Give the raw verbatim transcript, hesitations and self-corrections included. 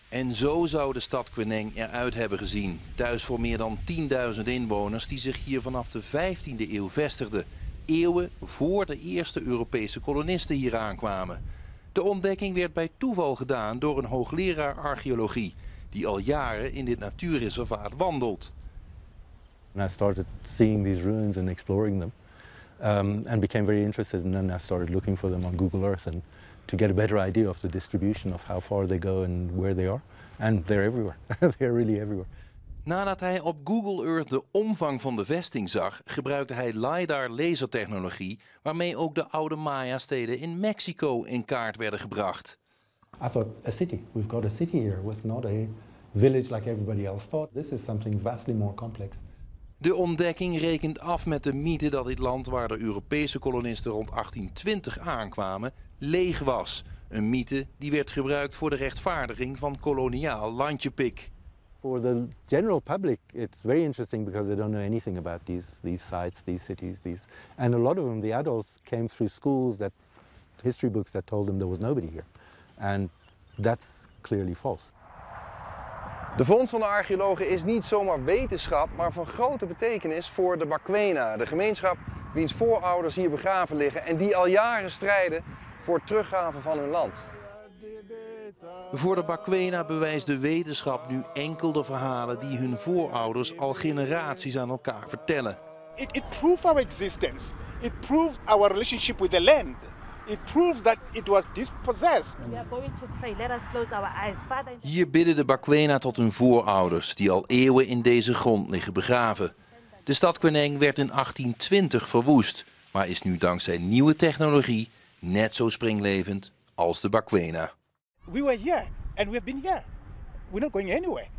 En zo zou de stad Queneng eruit hebben gezien. Thuis voor meer dan tienduizend inwoners die zich hier vanaf de vijftiende eeuw vestigden. Eeuwen voor de eerste Europese kolonisten hier aankwamen. De ontdekking werd bij toeval gedaan door een hoogleraar archeologie die al jaren in dit natuurreservaat wandelt. And I started seeing these ruins and exploring them um, and became very interested, and then I started looking for them on Google Earth and to get a better idea of the distribution of how far they go and where they are. And they're everywhere. They're really everywhere. Nadat hij op Google Earth de omvang van de vesting zag, gebruikte hij LiDAR lasertechnologie waarmee ook de oude Maya-steden in Mexico in kaart werden gebracht. I thought, a city. We've got a city here. It was not a village like everybody else thought. This is something vastly more complex. De ontdekking rekent af met de mythe dat dit land waar de Europese kolonisten rond achttien twintig aankwamen, leeg was. Een mythe die werd gebruikt voor de rechtvaardiging van koloniaal landjepik. For the general public, it's very interesting because they don't know anything about these, these sites, these cities. These, and a lot of them, the adults, came through schools, that, history books that told them there was nobody here. And that's clearly false. De vondst van de archeologen is niet zomaar wetenschap, maar van grote betekenis voor de Bakwena, de gemeenschap wiens voorouders hier begraven liggen en die al jaren strijden voor het teruggaven van hun land. Voor de Bakwena bewijst de wetenschap nu enkel de verhalen die hun voorouders al generaties aan elkaar vertellen. It, it proved our existence. It proved our relationship with the land. It proves that it was dispossessed. We are going to pray. Let us close our eyes. Father, in the... Hier bidden de Bakwena tot hun voorouders die al eeuwen in deze grond liggen begraven. De stad Queneng werd in achttien twintig verwoest, maar is nu dankzij nieuwe technologie net zo springlevend als de Bakwena. We were here and we have been here. We're not going anywhere.